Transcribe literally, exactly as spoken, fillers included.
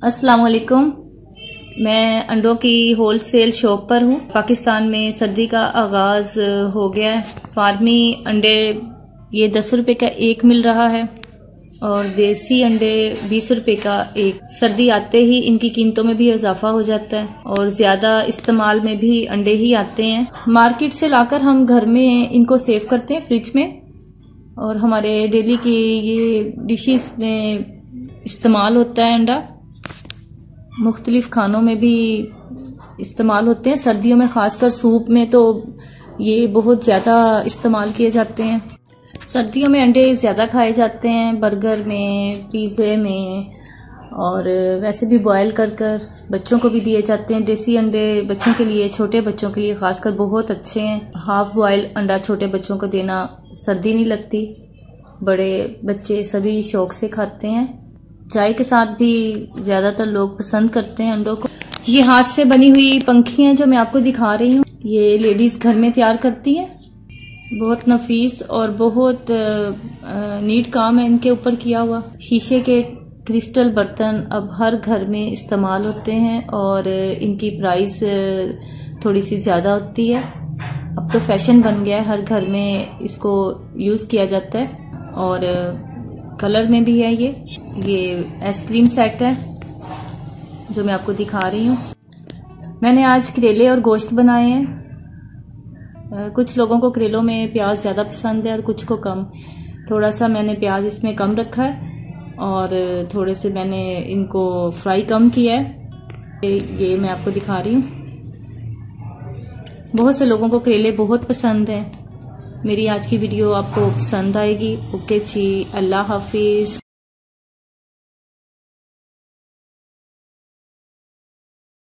अस्सलाम वालेकुम। मैं अंडों की होलसेल शॉप पर हूँ। पाकिस्तान में सर्दी का आगाज़ हो गया है। फार्मी अंडे ये दस रुपये का एक मिल रहा है और देसी अंडे बीस रुपये का एक। सर्दी आते ही इनकी कीमतों में भी इजाफा हो जाता है और ज़्यादा इस्तेमाल में भी अंडे ही आते हैं। मार्केट से लाकर हम घर में इनको सेव करते हैं फ्रिज में और हमारे डेली की ये डिशेस में इस्तेमाल होता है। अंडा मुख्तलिफ खानों में भी इस्तेमाल होते हैं। सर्दियों में ख़ासकर सूप में तो ये बहुत ज़्यादा इस्तेमाल किए जाते हैं। सर्दियों में अंडे ज़्यादा खाए जाते हैं, बर्गर में, पिज़्ज़े में, और वैसे भी बॉयल कर कर बच्चों को भी दिए जाते हैं। देसी अंडे बच्चों के लिए, छोटे बच्चों के लिए ख़ासकर बहुत अच्छे हैं। हाफ़ बॉयल अंडा छोटे बच्चों को देना, सर्दी नहीं लगती, बड़े बच्चे सभी शौक़ से खाते हैं। चाय के साथ भी ज़्यादातर लोग पसंद करते हैं अंडों को। ये हाथ से बनी हुई पंखियाँ जो मैं आपको दिखा रही हूँ, ये लेडीज़ घर में तैयार करती हैं। बहुत नफीस और बहुत नीट काम है इनके ऊपर किया हुआ। शीशे के क्रिस्टल बर्तन अब हर घर में इस्तेमाल होते हैं और इनकी प्राइस थोड़ी सी ज़्यादा होती है। अब तो फैशन बन गया है, हर घर में इसको यूज़ किया जाता है। और कलर में भी है। ये ये आइसक्रीम सेट है जो मैं आपको दिखा रही हूँ। मैंने आज करेले और गोश्त बनाए हैं। कुछ लोगों को करेलों में प्याज ज़्यादा पसंद है और कुछ को कम। थोड़ा सा मैंने प्याज इसमें कम रखा है और थोड़े से मैंने इनको फ्राई कम किया है। ये मैं आपको दिखा रही हूँ। बहुत से लोगों को करेले बहुत पसंद हैं। मेरी आज की वीडियो आपको पसंद आएगी। ओके जी, अल्लाह हाफिज़।